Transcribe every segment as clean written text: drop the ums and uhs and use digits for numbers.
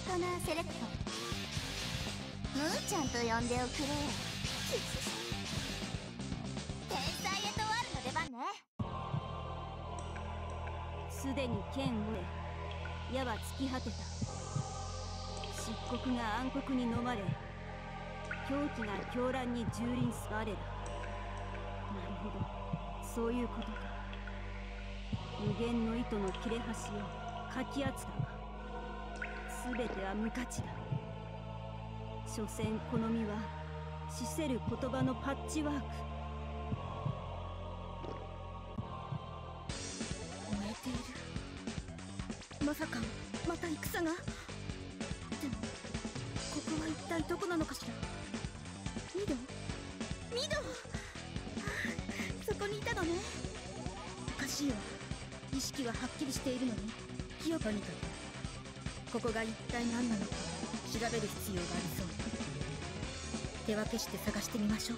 トナーセレクト。ムーちゃんと呼んでおくれ。天才エトワールの出番ね。 すでに剣を得、矢は尽き果てた。漆黒が暗黒に飲まれ、狂気が狂乱に蹂躙す我ら。なるほど、そういうことか。無限の糸の切れ端をかき集ったが、全ては無価値だ。所詮この身は死せる言葉のパッチワーク。 燃えている。まさかまた戦が。でもここは一体どこなのかしら。ミド、そこにいたのね。おかしいわ。意識ははっきりしているのに記憶にかくここが一体何なのか調べる必要がありそう。手分けして探してみましょう。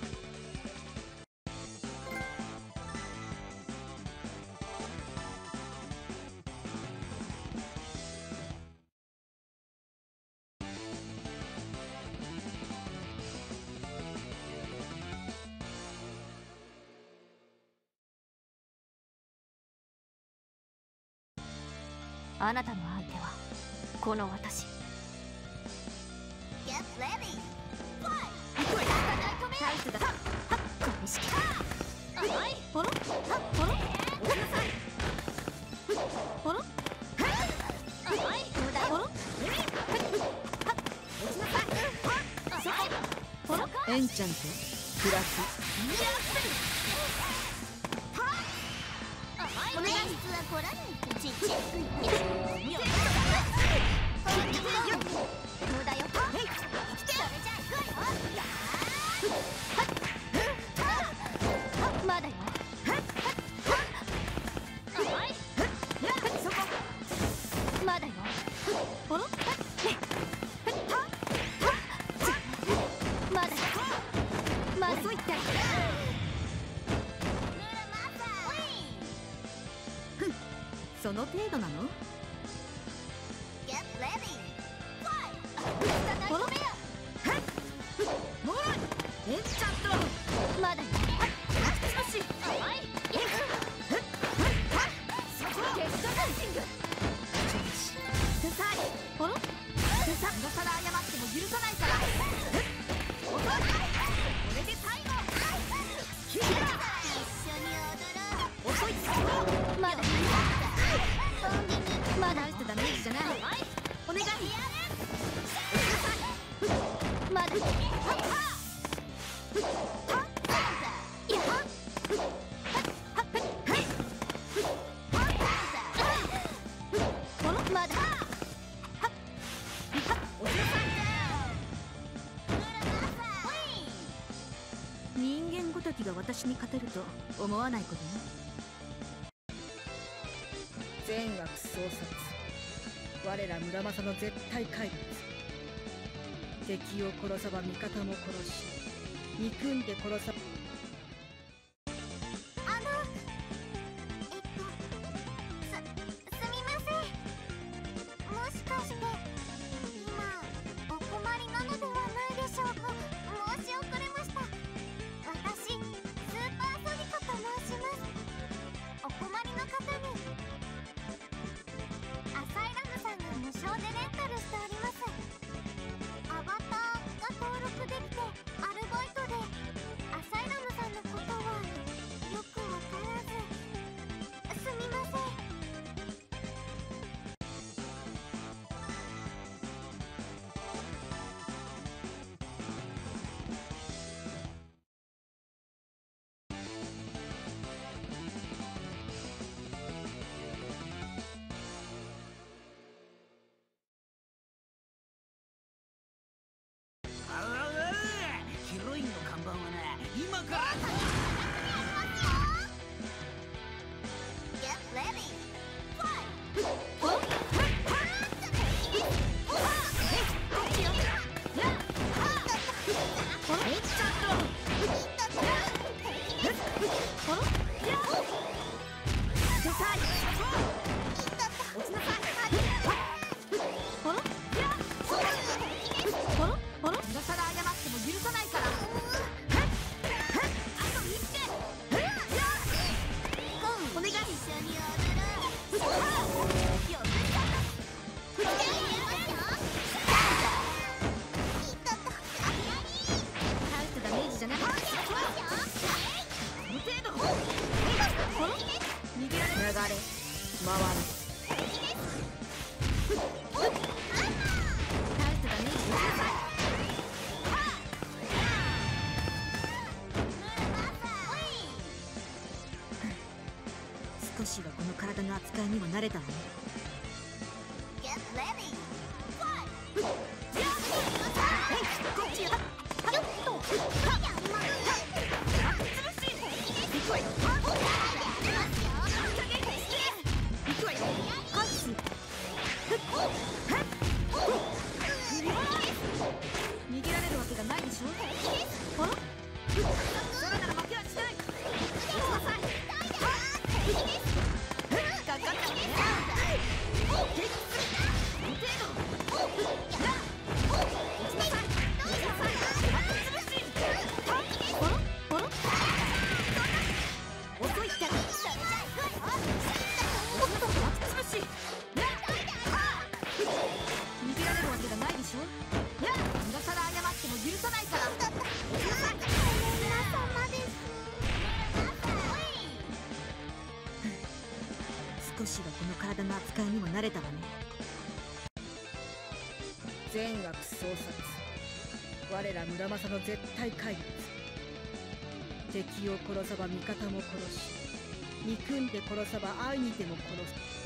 あなたの相手はこの私。Get ready! Fly! タイツだ。意識。あら？落ちなさい。どうだよ。落ちなさい。 エンチャントプラス。 お願い。実は来らないとちっちゃい。どうだよ。それじゃあ行くわよ。まだよ。まだよ。まだよ。まだ遅いって。 その程度なの？エンチャントまだよ。今更謝っても許さないから。これで最後。一緒に踊ろう。遅い。まだまだ大したダメージじゃない。お願い。 まだ人間ごときが私に勝てると思わないことね。善悪創殺、我ら村正の絶対怪物。敵を殺さば味方も殺し、憎んで殺さば。 すみません。もしかして今お困りなのではないでしょうか。申し遅れました。私スーパーソニコと申します。お困りの方にアサイラムさんが無償でレンタルしております。アバターが登録できてアルバイトでアサイラ少しはこの体の扱いにも慣れたわね。逃げられるわけがないでしょ。それなら負けはしない。少しはこの体の扱いにも慣れたわね。善悪相殺、我ら村正の絶対怪物。敵を殺さば味方も殺し、憎んで殺さば愛にでも殺す。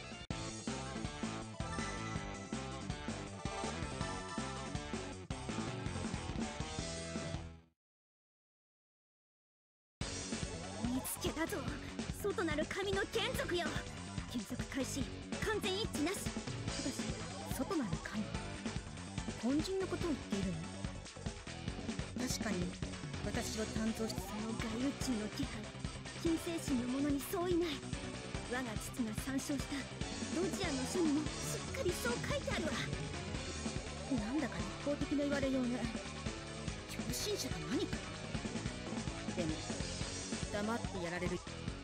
見つけたぞ、外なる神の眷属よ。検索開始、完全一致なし。 ただし、外なる神、本人のことを言っているの？確かに私は誕生したその外宇宙の気配、金星神のものに相違ない。我が父が参照したロジアの書にもしっかりそう書いてあるわ。 なんだか一方的な言われようね。狂信者が何か。でも黙ってやられる。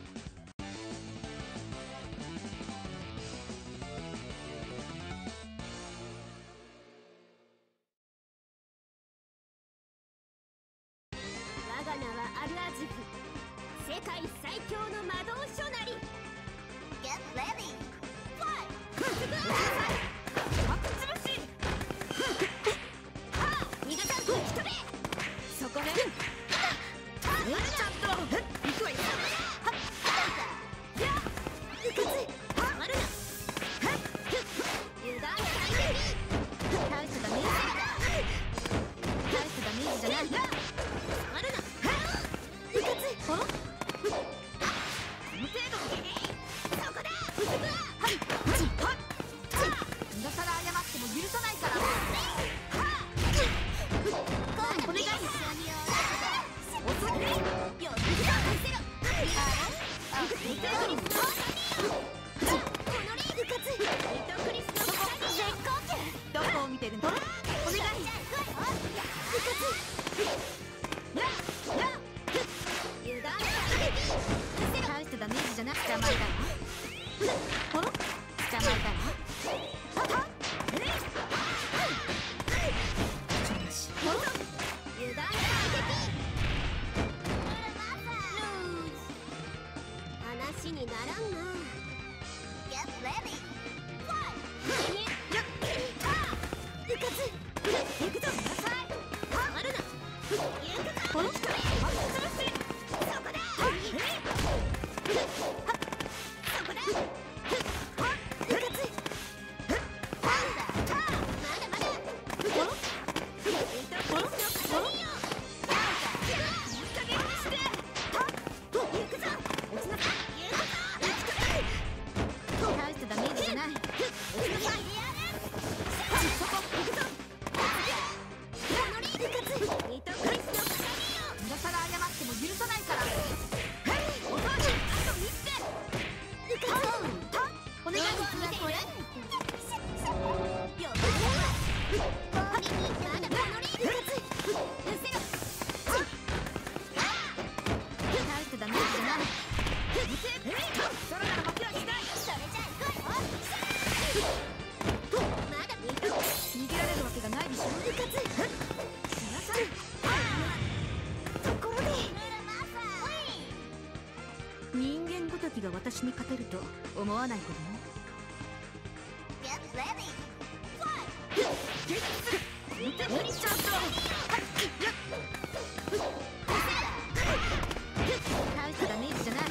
我が名はアルアジフ、世界最強の魔導書なり。 Get ready! Fly! 逃がさんと引き止め。 そこね。ちゃんと行くわよ。 うかつ止まるな。油断大敵。 大したダメージ。大したダメージじゃない。 止まるな。うかつこの程度。そこだ。はい。 今さら謝っても許さないから。 お願い。遅いね。よっしゃ。見せろ。このリーグ勝つ。リトクリスの絶好球。 どこを見てるの？お願い。 油断大したダメージじゃなくて甘いから。捕まえたら？ 油断話にならんな。Get ready! Fly! うかつ行くぞ。止まるな。行くぞ。そこだ。そこだ。うかつまだまだ。リトクリスの鏡よ。いい加減にして。行くぞ。 大したダメージじゃない。今さら謝っても許さないから。お願い。大したダメージじゃない。それなら負けはしない。逃げられるわけがないでしょ。そこまで。 ごときが私に勝てると思わないことね。大したダメージじゃない。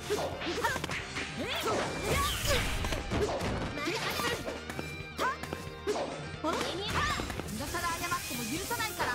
今さら謝っても許さないから。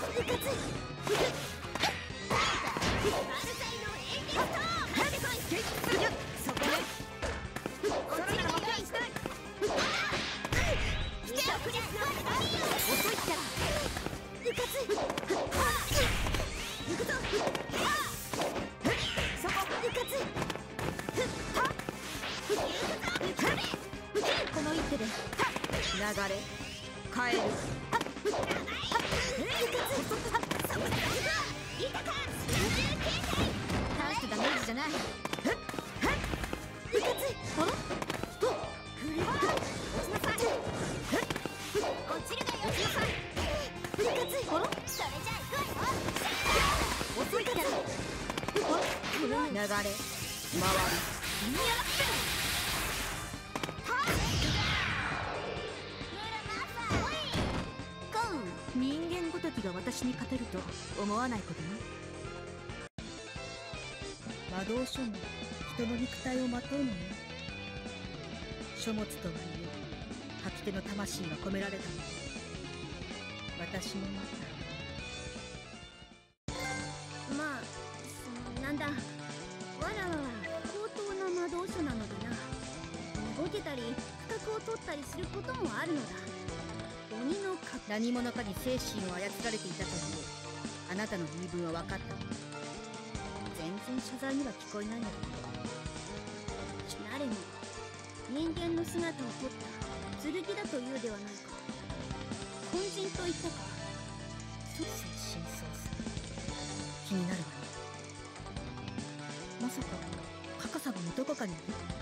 この一手で流れ変える。大したダメージじゃない。流れ回る。人間ごときが私に勝てると思わないことね。魔導書も人の肉体をまとうのね。書物とはいえ吐き手の魂が込められたの。私もまた。まあなんだ、わらわは高等な魔導書なのでな。動けたり不覚を取ったりすることもあるのだ。鬼の何者かに精神を操られていたというあなたの言い分は分かった。全然謝罪には聞こえないんだけど。誰も人間の姿を取った剣だというではないか。根人と言ったか。精神操作気になるわね。まさかカカサがもどこかにいる？